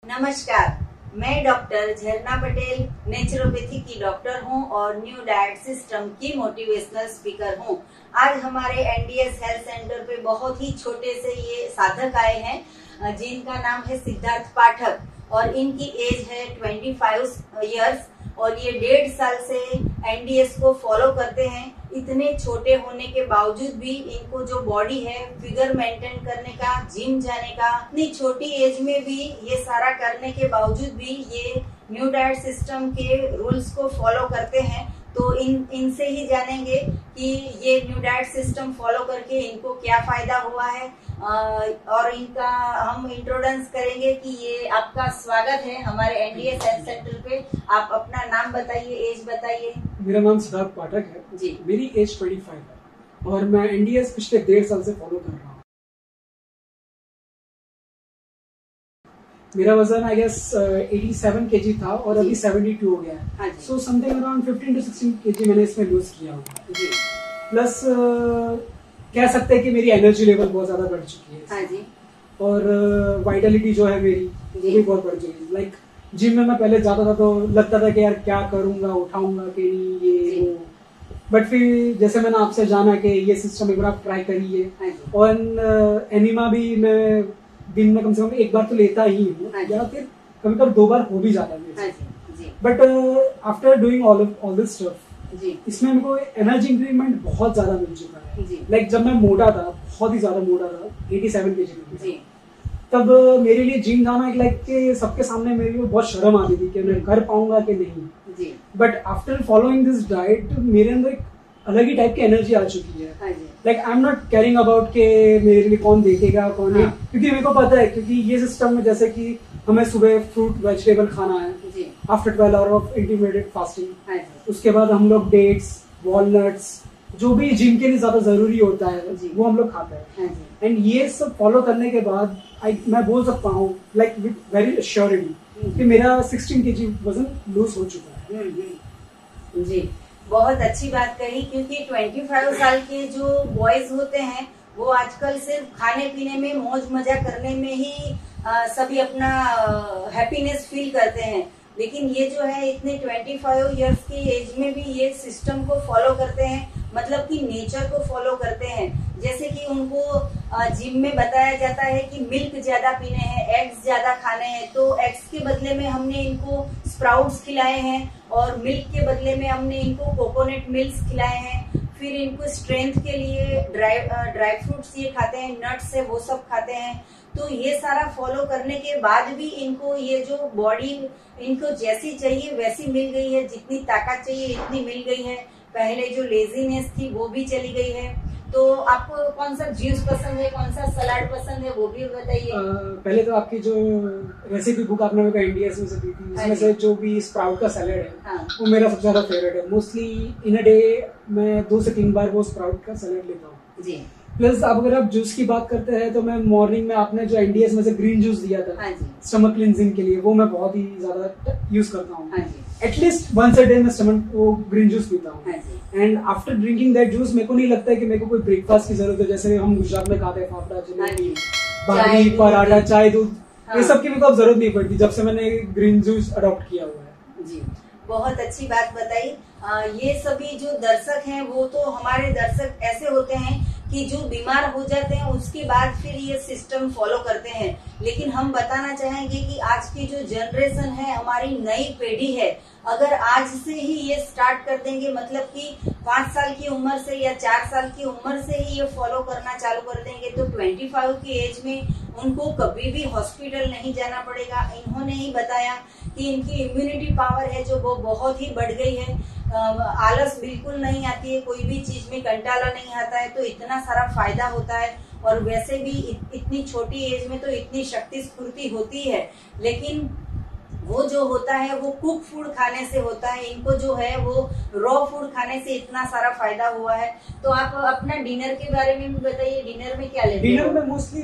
नमस्कार, मैं डॉक्टर झरना पटेल नेचुरोपैथी की डॉक्टर हूं और न्यू डाइट सिस्टम की मोटिवेशनल स्पीकर हूं। आज हमारे एनडीएस हेल्थ सेंटर पे बहुत ही छोटे से ये साधक आए हैं जिनका नाम है सिद्धार्थ पाठक और इनकी एज है 25 इयर्स और ये 1.5 साल से एनडीएस को फॉलो करते हैं। इतने छोटे होने के बावजूद भी इनको जो बॉडी है फिगर मेंटेन करने का, जिम जाने का, इतनी छोटी एज में भी ये सारा करने के बावजूद भी ये न्यू डाइट सिस्टम के रूल्स को फॉलो करते हैं। तो इनसे ही जानेंगे कि ये न्यू डाइट सिस्टम फॉलो करके इनको क्या फायदा हुआ है और इनका हम इंट्रोडक्शन करेंगे कि ये आपका स्वागत है हमारे एनडीएस हेल्थ सेंटर पे। आप अपना नाम बताइए, एज बताइए। मेरा नाम सिद्धार्थ पाठक है जी। मेरी एज 25 है और मैं एनडीएस पिछले 1.5 साल से फॉलो कर रहा हूँ। मेरा वजन आई गेस 87 केजी था और अभी 72 हो गया है। So something around 15 to 16 KG मैंने इसमें लूज किया हुआ जी। प्लस कह सकते हैं कि मेरी एनर्जी लेवल बहुत ज्यादा बढ़ चुकी है। हाँ जी। और वाइटलिटी जो है मेरी वो भी बहुत बढ़ चुकी है। लाइक जिम में मैं पहले जाता था तो लगता था कि यार क्या करूंगा, उठाऊंगा कि नहीं ये वो, बट फिर जैसे मैंने आपसे जाना कि ये सिस्टम एक बार आप ट्राई करिए। और एनिमा भी मैं दिन में कम से कम एक बार तो लेता ही हूँ या फिर कभी कभी 2 बार हो भी जाता है। But after doing all this stuff इसमें मेरे को एनर्जी इंक्रीमेंट बहुत ज्यादा मिल चुका है। लाइक जब मैं मोटा था, बहुत ही ज्यादा मोटा था, 87 केजी में, तब मेरे लिए जिम जाना एक लाइक के सबके सामने मेरे को बहुत शर्म आती थी कि मैं कर पाऊंगा कि नहीं। But after following this diet मेरे अंदर एक अलग ही टाइप की एनर्जी आ चुकी है। Like I am not caring about के मेरे लिए कौन देखेगा कौन नहीं, क्योंकि मेरे को पता है क्योंकि ये सिस्टम में जैसे कि हमें सुबह फ्रूट वेजिटेबल खाना है after 12 hour of intermediate fasting, उसके बाद हम लोग डेट्स, वॉलनट्स, जो भी जिम के लिए ज्यादा जरूरी होता है वो हम लोग खाते हैं। एंड ये सब फॉलो करने के बाद मैं बोल सकता हूँ लाइक विद वेरी एश्योरिटी कि मेरा 16 केजी वजन लूज हो चुका है। जी, बहुत अच्छी बात कही, क्योंकि 25 साल के जो बॉयज होते हैं वो आजकल सिर्फ खाने पीने में, मौज मजा करने में ही सभी अपना हैप्पीनेस फील करते हैं। लेकिन ये जो है इतने 25 इयर्स की एज में भी ये सिस्टम को फॉलो करते हैं, मतलब कि नेचर को फॉलो करते हैं। जैसे कि उनको जिम में बताया जाता है कि मिल्क ज्यादा पीने हैं, एग्स ज्यादा खाने हैं, तो एग्स के बदले में हमने इनको स्प्राउट्स खिलाए हैं और मिल्क के बदले में हमने इनको कोकोनट मिल्क खिलाए हैं। फिर इनको स्ट्रेंथ के लिए ड्राई फ्रूट्स ये खाते हैं, नट्स है वो सब खाते हैं। तो ये सारा फॉलो करने के बाद भी इनको ये जो बॉडी इनको जैसी चाहिए वैसी मिल गई है, जितनी ताकत चाहिए इतनी मिल गई है। पहले जो लेजीनेस थी वो भी चली गई है। तो आपको कौन सा जूस पसंद है, कौन सा सलाद पसंद है, वो भी बताइए। पहले तो आपकी जो रेसिपी बुक आपने मेरे को एनडीएस में से दी थी, उसमें से जो भी स्प्राउट का सैलेड है वो मेरा सबसे ज्यादा फेवरेट है। मोस्टली इन अ डे मैं 2 से 3 बार वो स्प्राउट का सैलेड लेता हूँ जी। प्लस अब अगर आप जूस की बात करते हैं तो मैं मॉर्निंग में आपने जो एनडीएस में से ग्रीन जूस दिया था स्टमक क्लींजिंग के लिए, वो मैं बहुत ही ज्यादा यूज करता हूँ। एटलीस्ट वंस अ डे मैं स्टमक वो ग्रीन जूस पीता हूँ। And after drinking that juice मेरे को नहीं लगता है कि मेरे को कोई ब्रेकफास्ट की जरूरत है। जैसे हम गुजरात में खाते हैं फाफड़ा, जलेबी, भाजी, पराठा, चाय, दूध, ये सब की मेरे को अब जरूरत नहीं पड़ती जब से मैंने ग्रीन जूस अडॉप्ट किया हुआ है जी। बहुत अच्छी बात बताई। ये सभी जो दर्शक हैं वो तो हमारे दर्शक ऐसे होते हैं कि जो बीमार हो जाते हैं उसके बाद फिर ये सिस्टम फॉलो करते हैं। लेकिन हम बताना चाहेंगे कि आज की जो जनरेशन है, हमारी नई पीढ़ी है, अगर आज से ही ये स्टार्ट कर देंगे, मतलब कि 5 साल की उम्र से या 4 साल की उम्र से ही ये फॉलो करना चालू कर देंगे, तो 25 की एज में उनको कभी भी हॉस्पिटल नहीं जाना पड़ेगा। इन्होंने ही बताया कि इनकी इम्यूनिटी पावर है जो वो बहुत ही बढ़ गई है, आलस बिल्कुल नहीं आती है, कोई भी चीज में कंटाला नहीं आता है, तो इतना सारा फायदा होता है। और वैसे भी इतनी छोटी एज में तो इतनी शक्ति स्फूर्ति होती है, लेकिन वो जो होता है वो कुक फूड खाने से होता है। इनको जो है वो रॉ फूड खाने से इतना सारा फायदा हुआ है। तो आप अपना डिनर के बारे में भी बताइए, डिनर में क्या लेते हैं? डिनर में मोस्टली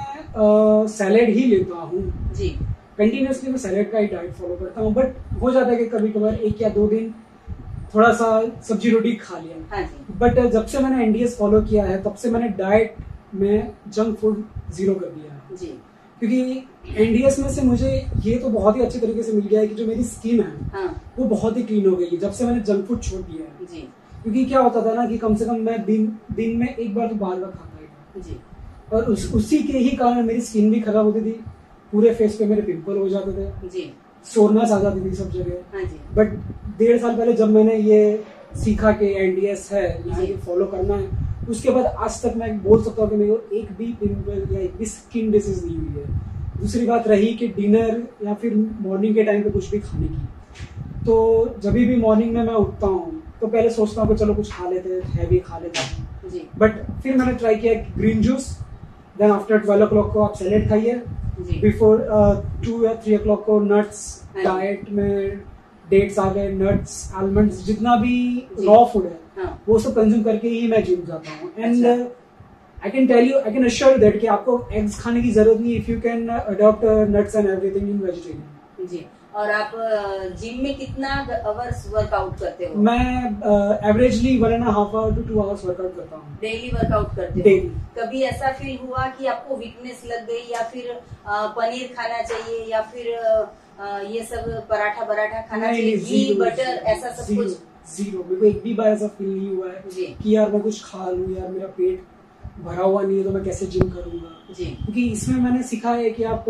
मैं सैलेड ही लेता हूँ जी। कंटिन्यूसली मैं सैलेड का ही डाइट फॉलो करता हूँ, बट हो जाता है कि कभी कभार 1 या 2 दिन थोड़ा सा सब्जी रोटी खा लिया। बट जब से मैंने एनडीएस फॉलो किया है तब से मैंने डाइट में जंक फूड 0 कर दिया है जी। क्योंकि एनडीएस में से मुझे ये तो बहुत ही अच्छे तरीके से मिल गया है कि जो मेरी स्किन है वो बहुत ही क्लीन हो गई है जब से मैंने जंक फूड छोड़ दिया है जी। क्योंकि क्या होता था ना कि कम से कम मैं दिन में एक बार तो बाहर का खाता ही था जी। और उसी के ही कारण मेरी स्किन भी खराब होती थी, पूरे फेस पे मेरे पिंपल हो जाते थे जी, सोरनेस आ जाती थी सब जगह। बट 1.5 साल पहले जब मैंने ये सीखा कि एनडीएस है, यहाँ फॉलो करना है, उसके बाद आज तक मैं बोल सकता हूँ कि मेरे को एक भी पिंपल या एक भी स्किन डिसीज नहीं हुई है। दूसरी बात रही कि डिनर या फिर मॉर्निंग के टाइम पे कुछ भी खाने की, तो जब भी मॉर्निंग में मैं उठता हूँ तो पहले सोचता हूँ कि चलो कुछ खा लेते हैं, हैवी खा लेते हैं, बट फिर मैंने ट्राई किया green juice, then after 12 o'clock को आप सैलेड खाइए, बिफोर 2 या 3 o'clock को नट्स, डाइट में डेट्स आ गए, नट्स, आलमंड्स, जितना भी रॉ फूड है वो सब कंज्यूम करके ही मैं जिम जाता हूँ। And I can tell you, I can assure you that कि आपको एग्स खाने की जरूरत नहीं if you can adopt nuts and everything in vegetarian जी। और आप जिम में कितना आवर्स वर्कआउट करते हो? मैं averagely 1.5 hour to 2 hours workout करता हूँ। डेली वर्कआउट करते हो? डेली। कभी ऐसा फील हुआ कि आपको वीकनेस लग गई या फिर पनीर खाना चाहिए या फिर ये सब पराठा बराठा खाना चाहिए, घी बटर ऐसा सब कुछ? जीरो, मेरे को एक भी बार ऐसा फील नहीं हुआ है कि यार मैं कुछ खा लूं, यार मेरा पेट भरा हुआ नहीं है तो मैं कैसे जिम करूंगा जी। क्योंकि इसमें मैंने सीखा है कि आप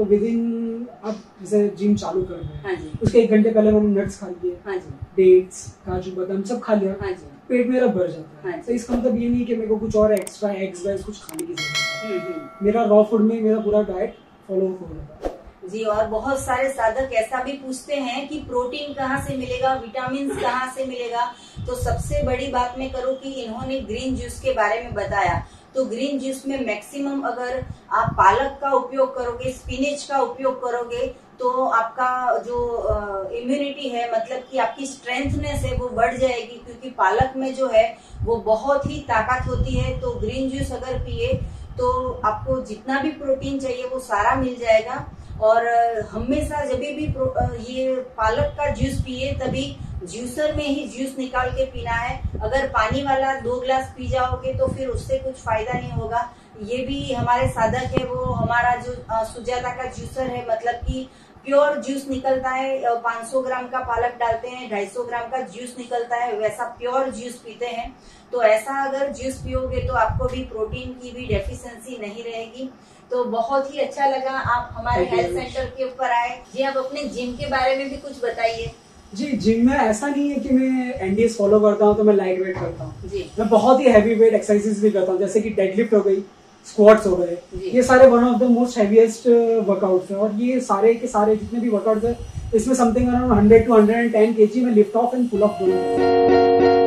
आप जैसे जिम चालू कर रहे हैं उसके 1 घंटे पहले मैंने नट्स खा लिए, डेट्स, काजू बादाम सब खा लिया, पेट मेरा भर जाता है। तो इसका मतलब ये नहीं कि मेरे को कुछ और एक्स्ट्रा एग्स वैग्स कुछ खाने की जरूरत है, मेरा रॉ फूड में मेरा पूरा डाइट फॉलो हो रहा है जी। और बहुत सारे साधक ऐसा भी पूछते हैं कि प्रोटीन कहाँ से मिलेगा, विटामिन कहाँ से मिलेगा। तो सबसे बड़ी बात मैं करूँ कि इन्होंने ग्रीन जूस के बारे में बताया, तो ग्रीन जूस में मैक्सिमम अगर आप पालक का उपयोग करोगे, स्पिनच का उपयोग करोगे तो आपका जो इम्यूनिटी है, मतलब कि आपकी स्ट्रेंथनेस है वो बढ़ जाएगी, क्योंकि पालक में जो है वो बहुत ही ताकत होती है। तो ग्रीन जूस अगर पिए तो आपको जितना भी प्रोटीन चाहिए वो सारा मिल जाएगा। और हमेशा जब भी ये पालक का जूस पिए तभी जूसर में ही जूस निकाल के पीना है। अगर पानी वाला 2 गिलास पी जाओगे तो फिर उससे कुछ फायदा नहीं होगा। ये भी हमारे साधक है, वो हमारा जो सुजाता का जूसर है, मतलब कि प्योर जूस निकलता है, 500 ग्राम का पालक डालते हैं, 250 ग्राम का जूस निकलता है, वैसा प्योर जूस पीते हैं। तो ऐसा अगर जूस पियोगे तो आपको भी प्रोटीन की भी डेफिशिएंसी नहीं रहेगी। तो बहुत ही अच्छा लगा आप हमारे हेल्थ सेंटर के ऊपर आए जी। आप अपने जिम के बारे में भी कुछ बताइए जी। जिम में ऐसा नहीं है कि मैं एनडीएस फॉलो करता हूँ तो मैं लाइट वेट करता हूँ जी। मैं बहुत ही हैवी वेट एक्सरसाइजेस भी करता हूँ, जैसे कि डेडलिफ्ट हो गई, स्क्वाट्स हो गए, ये सारे one of the most heaviest workouts है। और ये सारे के सारे जितने भी वर्कआउट्स है इसमें समथिंग अराउंड 100 to 110 kg में lift off and pull off दोनों।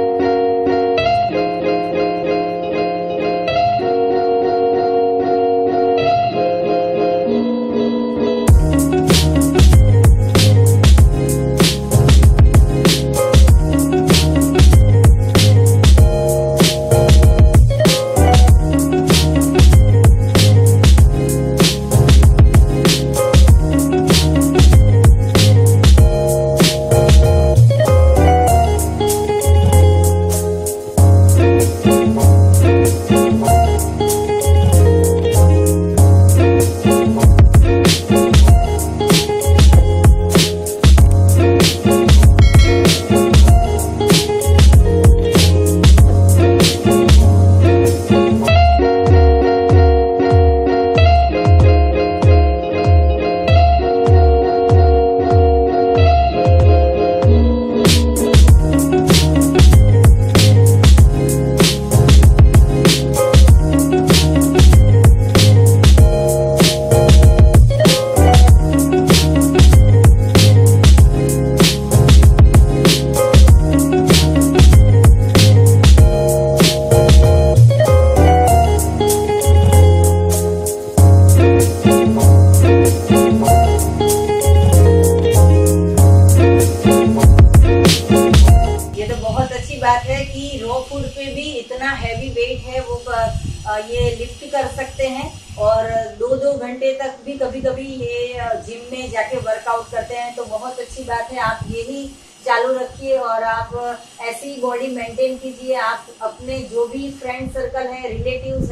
ये लिफ्ट कर सकते हैं और 2-2 घंटे तक भी कभी कभी ये जिम में जाके वर्कआउट करते हैं। तो बहुत अच्छी बात है, आप यही चालू रखिए और आप ऐसी बॉडी मेंटेन कीजिए। आप अपने जो भी फ्रेंड सर्कल है, रिलेटिव्स है,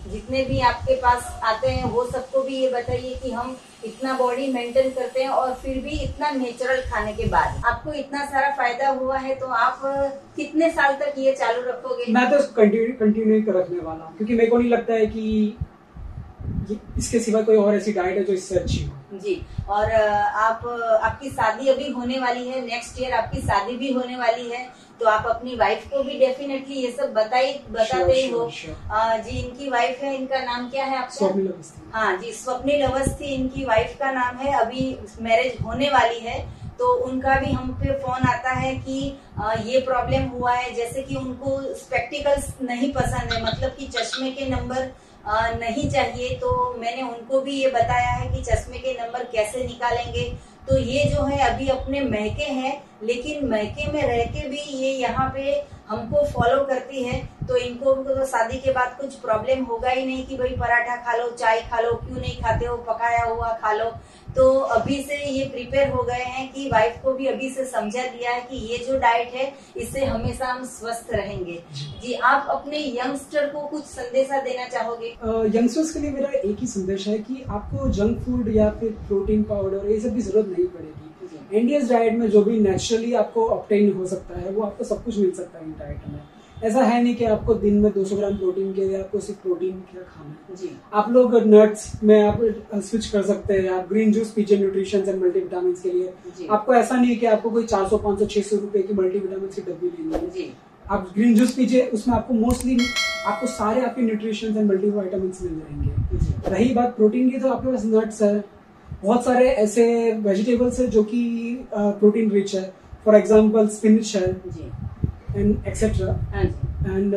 जितने भी आपके पास आते हैं वो सबको भी ये बताइए कि हम इतना बॉडी मेंटेन करते हैं और फिर भी इतना नेचुरल खाने के बाद आपको इतना सारा फायदा हुआ है, तो आप कितने साल तक ये चालू रखोगे? मैं तो कंटिन्यू रखने वाला हूँ, क्योंकि मेरे को नहीं लगता है कि इसके सिवा कोई और ऐसी डाइट है जो इससे अच्छी हो। जी, और आपकी शादी अभी होने वाली है, नेक्स्ट ईयर आपकी शादी भी होने वाली है, तो आप अपनी वाइफ को भी डेफिनेटली ये सब बताते ही हो। जी, इनकी वाइफ है, इनका नाम क्या है आपका? स्वप्निल अवस्थी। हाँ जी, स्वप्निल अवस्थी इनकी वाइफ का नाम है। अभी मैरिज होने वाली है, तो उनका भी हम पे फोन आता है कि ये प्रॉब्लम हुआ है, जैसे कि उनको स्पेक्टिकल्स नहीं पसंद है, मतलब कि चश्मे के नंबर नहीं चाहिए। तो मैंने उनको भी ये बताया है कि चश्मे के नंबर कैसे निकालेंगे। तो ये जो है अभी अपने महके हैं, लेकिन महके में रह के भी ये यहाँ पे हमको फॉलो करती है। तो इनको तो शादी के बाद कुछ प्रॉब्लम होगा ही नहीं कि भाई पराठा खा लो, चाय खा लो, क्यों नहीं खाते हो, पकाया हुआ खा लो। तो अभी से ये प्रिपेयर हो गए हैं कि वाइफ को भी अभी से समझा दिया है कि ये जो डाइट है इससे हमेशा हम स्वस्थ रहेंगे। जी, आप अपने यंगस्टर को कुछ संदेशा देना चाहोगे? यंगस्टर्स के लिए मेरा एक ही संदेश है कि आपको जंक फूड या फिर प्रोटीन पाउडर ये सब की जरूरत नहीं पड़ेगी। इंडियंस डाइट में जो भी नेचुरली आपको ऑब्टेन हो सकता है वो आपको सब कुछ मिल सकता है इन डाइट में। ऐसा है नहीं कि आपको दिन में 200 ग्राम प्रोटीन के लिए आपको सिर्फ प्रोटीन क्या खाना है। जी, आप लोग नट्स में आप स्विच कर सकते हैं, आप ग्रीन जूस पीजिए न्यूट्रिशन एंड मल्टीविटामिन के लिए। आपको ऐसा नहीं है कि आपको कोई 400, 500, 600 रुपए की मल्टीविटामिन की डब्बी लेनी है। जी, आप ग्रीन जूस पीजिए, उसमें आपको मोस्टली आपको सारे आपके न्यूट्रिशन एंड मल्टीविटामिन मिल जाएंगे। रही बात प्रोटीन की, तो आपके पास नट्स है, बहुत सारे ऐसे वेजिटेबल्स है जो कि प्रोटीन रिच है। फॉर एग्जाम्पल स्पिनच है एंड एक्सेट्रा। एंड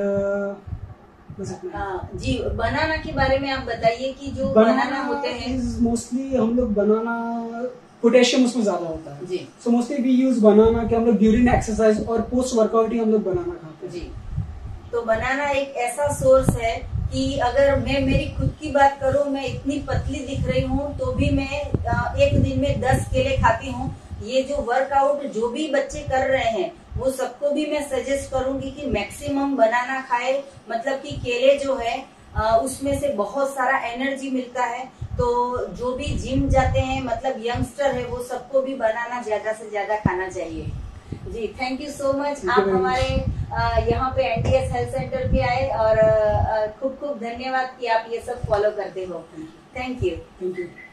जी, बनाना के बारे में आप बताइए कि जो बनाना होते हैं मोस्टली हम लोग बनाना पोटेशियम उसमें ज्यादा होता है। जी, so mostly we use banana कि हम लोग ड्यूरिंग एक्सरसाइज और पोस्ट वर्कआउट ही हम लोग बनाना खाते हैं। जी, तो बनाना एक ऐसा सोर्स है कि अगर मैं मेरी खुद की बात करूं, मैं इतनी पतली दिख रही हूं तो भी मैं एक दिन में 10 केले खाती हूं। ये जो वर्कआउट जो भी बच्चे कर रहे हैं वो सबको भी मैं सजेस्ट करूंगी कि मैक्सिमम बनाना खाए। मतलब कि केले जो है उसमें से बहुत सारा एनर्जी मिलता है। तो जो भी जिम जाते हैं, मतलब यंगस्टर है, वो सबको भी बनाना ज्यादा से ज्यादा खाना चाहिए। जी, थैंक यू सो मच। आप हमारे यहाँ पे NTS हेल्थ सेंटर पे आए और खूब खूब धन्यवाद कि आप ये सब फॉलो करते हो। Thank you.